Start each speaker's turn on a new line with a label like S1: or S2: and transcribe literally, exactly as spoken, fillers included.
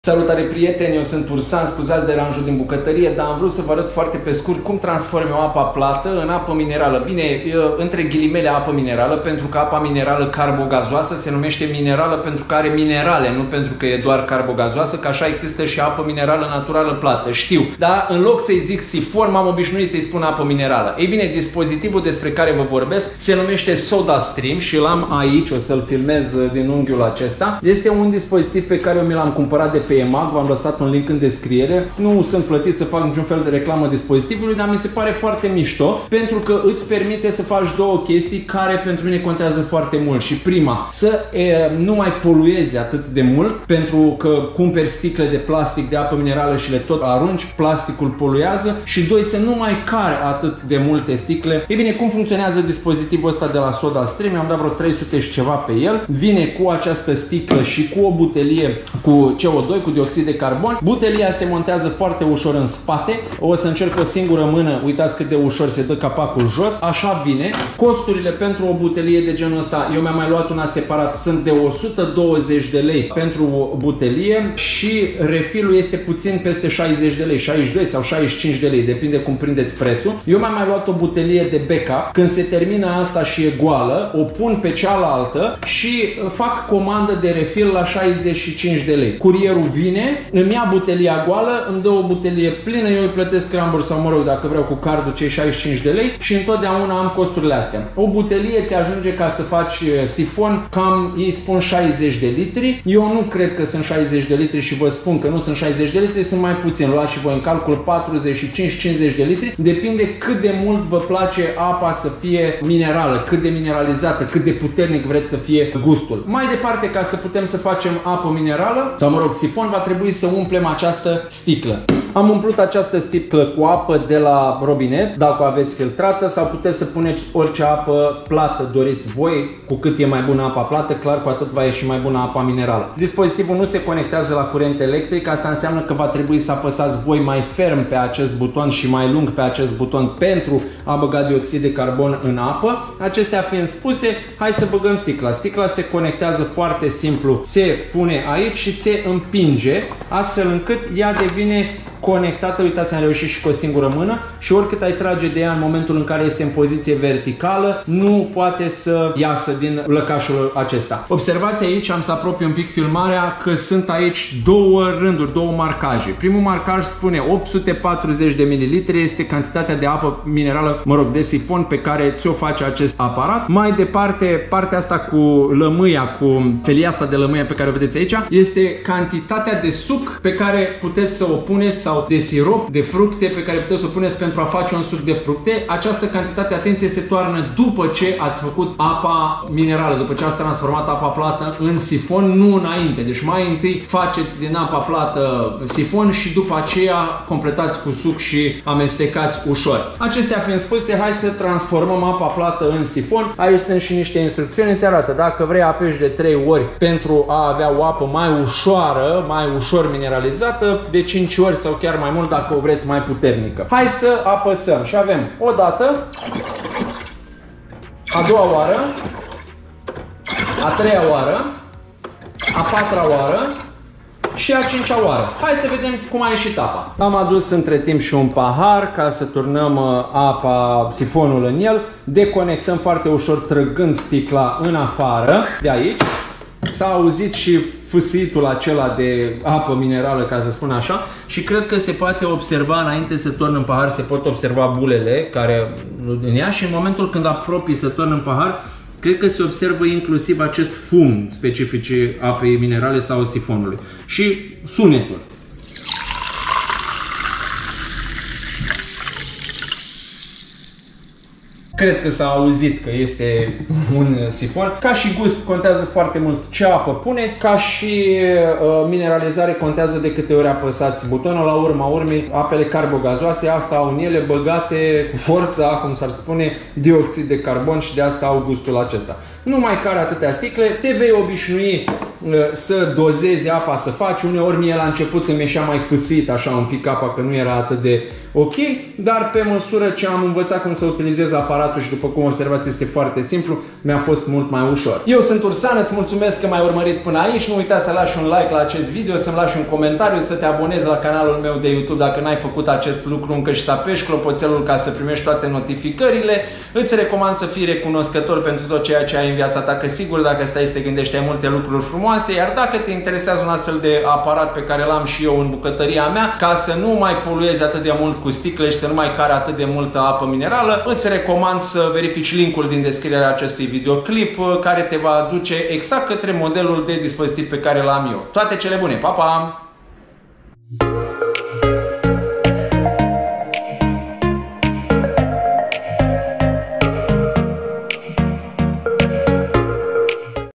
S1: Salutare prieteni, eu sunt Ursan, scuzați deranjul din bucătărie, dar am vrut să vă arăt foarte pe scurt cum transform eu apa plată în apă minerală. Bine, între ghilimele apă minerală, pentru că apa minerală carbogazoasă se numește minerală pentru că are minerale, nu pentru că e doar carbogazoasă, că așa există și apă minerală naturală plată, știu. Dar în loc să-i zic sifon, m-am obișnuit să-i spun apă minerală. Ei bine, dispozitivul despre care vă vorbesc se numește SodaStream și l-am aici, o să-l filmez din unghiul acesta. Este un dispozitiv pe care eu mi l-am cumpărat de pe E M A G, v-am lăsat un link în descriere. Nu sunt plătit să fac niciun fel de reclamă dispozitivului, dar mi se pare foarte mișto pentru că îți permite să faci două chestii care pentru mine contează foarte mult. Și prima, să e, nu mai poluezi atât de mult, pentru că cumperi sticle de plastic de apă minerală și le tot arunci, plasticul poluează, și doi, să nu mai cari atât de multe sticle. E bine, cum funcționează dispozitivul ăsta de la SodaStream? Mi-am dat vreo trei sute și ceva pe el. Vine cu această sticlă și cu o butelie cu C O doi, cu dioxid de carbon. Butelia se montează foarte ușor în spate. O să încerc o singură mână. Uitați cât de ușor se dă capacul jos. Așa vine. Costurile pentru o butelie de genul ăsta, eu mi-am mai luat una separat, sunt de o sută douăzeci de lei pentru o butelie și refilul este puțin peste șaizeci de lei, șaizeci și doi sau șaizeci și cinci de lei, depinde cum prindeți prețul. Eu mi-am mai luat o butelie de backup. Când se termină asta și e goală, o pun pe cealaltă și fac comandă de refil la șaizeci și cinci de lei. Curierul vine, îmi ia butelia goală, îmi dă o butelie plină, eu îi plătesc ramburs sau, mă rog, dacă vreau cu cardul, cei șaizeci și cinci de lei, și întotdeauna am costurile astea. O butelie ți ajunge ca să faci sifon, cam ei spun șaizeci de litri. Eu nu cred că sunt șaizeci de litri și vă spun că nu sunt șaizeci de litri, sunt mai puțin. Luați și voi în calcul patruzeci și cinci cincizeci de litri. Depinde cât de mult vă place apa să fie minerală, cât de mineralizată, cât de puternic vreți să fie gustul. Mai departe, ca să putem să facem apă minerală, sau, mă rog, sifon, va trebui să umplem această sticlă. Am umplut această sticlă cu apă de la robinet, dacă o aveți filtrată, sau puteți să puneți orice apă plată doriți voi. Cu cât e mai bună apa plată, clar, cu atât va ieși mai bună apa minerală. Dispozitivul nu se conectează la curent electric, asta înseamnă că va trebui să apăsați voi mai ferm pe acest buton și mai lung pe acest buton pentru a băga dioxid de carbon în apă. Acestea fiind spuse, hai să băgăm sticla. Sticla se conectează foarte simplu, se pune aici și se împinge, astfel încât ea devine conectată. Uitați, am reușit și cu o singură mână, și oricât ai trage de ea în momentul în care este în poziție verticală, nu poate să iasă din lăcașul acesta. Observați aici, am să apropii un pic filmarea, că sunt aici două rânduri, două marcaje. Primul marcaj spune opt sute patruzeci de mililitri, este cantitatea de apă minerală, mă rog, de sifon pe care ți-o face acest aparat. Mai departe, partea asta cu lămâia, cu felia asta de lămâie pe care o vedeți aici, este cantitatea de suc pe care puteți să o puneți, sau de sirop de fructe pe care puteți să o puneți pentru a face un suc de fructe. Această cantitate, atenție, se toarnă după ce ați făcut apa minerală, după ce ați transformat apa plată în sifon, nu înainte. Deci mai întâi faceți din apa plată sifon și după aceea completați cu suc și amestecați ușor. Acestea fiind spuse, hai să transformăm apa plată în sifon. Aici sunt și niște instrucțiuni, îți arată. Dacă vrei, apeși de trei ori pentru a avea o apă mai ușoară, mai ușor mineralizată, de cinci ori sau chiar mai mult dacă o vreți mai puternică. Hai să apăsăm și avem o dată, a doua oară, a treia oară, a patra oară și a cincea oară. Hai să vedem cum a ieșit apa. Am adus între timp și un pahar ca să turnăm apa, sifonul în el. Deconectăm foarte ușor trăgând sticla în afară de aici. S-a auzit și fâsitul acela de apă minerală, ca să spun așa, și cred că se poate observa, înainte să torn în pahar, se pot observa bulele care în ea, și în momentul când apropii să torn în pahar, cred că se observă inclusiv acest fum specific apei minerale sau sifonului și sunetul. Cred că s-a auzit că este un sifon. Ca și gust contează foarte mult ce apă puneți, ca și uh, mineralizare contează de câte ori apăsați butonul. La urma urmei, apele carbogazoase, asta au în ele băgate cu forța, cum s-ar spune, dioxid de carbon, și de asta au gustul acesta. nu mai care atâtea sticle, te vei obișnui să dozezi apa să faci. Uneori mie la început îmi ieșea mai fâsit așa un pic apa, că nu era atât de ok, dar pe măsură ce am învățat cum să utilizez aparatul și după cum observați este foarte simplu, mi-a fost mult mai ușor. Eu sunt Ursan, îți mulțumesc că m-ai urmărit până aici, nu uita să lași un like la acest video, să-mi lași un comentariu, să te abonezi la canalul meu de YouTube dacă n-ai făcut acest lucru încă și să apeși clopoțelul ca să primești toate notificările. Îți recomand să fii recunoscător pentru tot ceea ce ai în viața ta, că sigur dacă stai să te gândești ai multe lucruri frumoase, iar dacă te interesează un astfel de aparat pe care l-am și eu în bucătăria mea, ca să nu mai poluezi atât de mult cu sticle și să nu mai care atât de multă apă minerală, îți recomand să verifici linkul din descrierea acestui videoclip care te va aduce exact către modelul de dispozitiv pe care l-am eu. Toate cele bune, pa, pa!